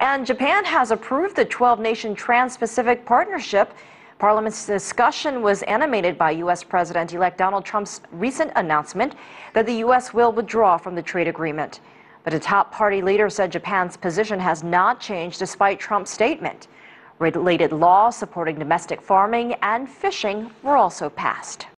And Japan has approved the 12-nation Trans-Pacific Partnership. Parliament's discussion was animated by U.S. President-elect Donald Trump's recent announcement that the U.S. will withdraw from the trade agreement. But a top party leader said Japan's position has not changed despite Trump's statement. Related laws supporting domestic farming and fishing were also passed.